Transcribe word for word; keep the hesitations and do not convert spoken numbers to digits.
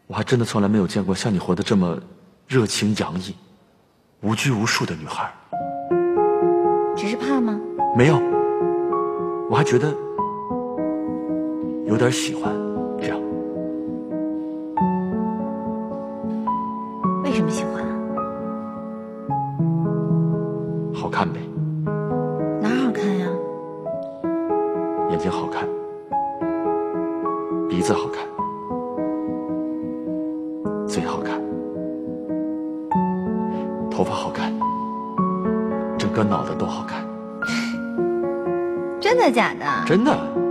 我还真的从来没有见过像你活得这么热情洋溢、无拘无束的女孩。 只是怕吗？ 没有，我还觉得有点喜欢这样。 为什么喜欢啊？ 好看呗。 哪儿好看呀？ 眼睛好看，鼻子好看，嘴好看，头发好看，整个脑袋都好看。 真的假的？ 真的。